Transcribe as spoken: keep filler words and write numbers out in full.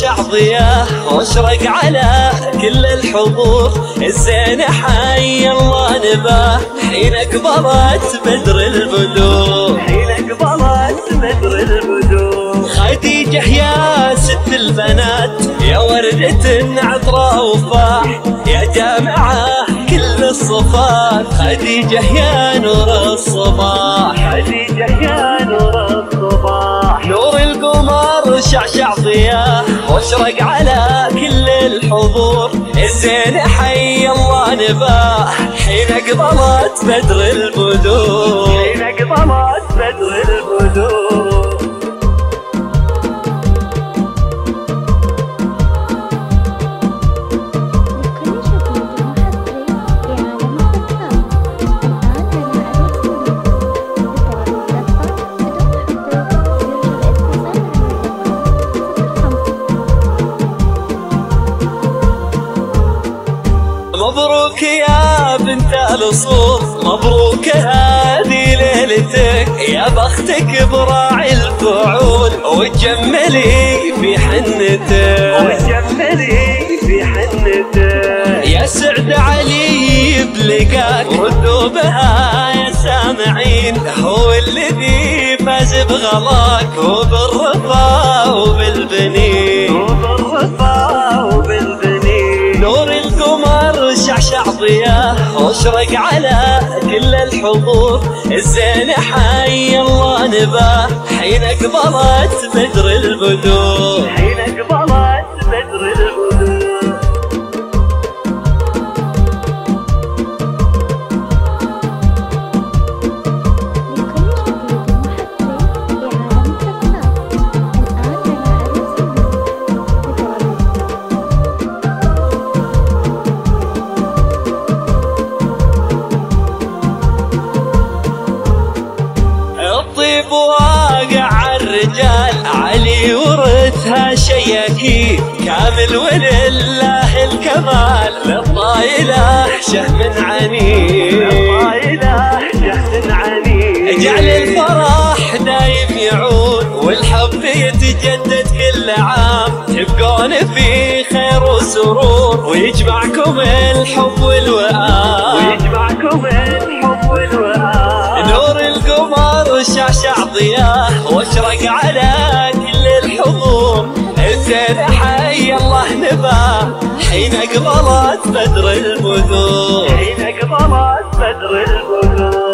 شعشع ضياه واشرق على كل الحضور. الزين حي الله نباه حين اقبلت بدر البدور. حين اقبلت بدر البدور. خديجة يا ست البنات يا وردة عطراء وفاح يا جامعة كل الصفات. خديجة يا نور الصباح. خديجة يا نور الصباح. نور القمر شعشع ضياه واشرق على كل الحضور. الزين حي الله نباه حين اقبلت بدر البدور. حين اقبلت بدر البدور. مبروك يا بنت الأصول مبروك هذه ليلتك. يا بختك براعي الفعول وتجملي في حنتك. وتجملي في حنتك. يا سعد علي بلقاك ردوا بها يا سامعين. هو الذي فاز بغلاك وبالرضا وبالبنين. وبالرضا وبالبنين. نور القمر شعشع ضياه واشرق على كل الحضور. الزين حي الله نباه حين اقبلت بدر البدور. حين اقبلت بدر البدور. الطيب واقع الرجال علي ورثها شي اكيد. كامل ولله الكمال للطايله شهم عنيد. للطايله شهم عنيد. جعل الفرح دايم يعود والحب يتجدد كل عام. تبقون في خير وسرور ويجمعكم الحب والوئام. ويجمعكم الحب والوئام. نور القمر شعشع ضياه واشرق على كل الحضور. الزين حي الله نباه حين اقبلت بدر البدور. حين اقبلت بدر البدور.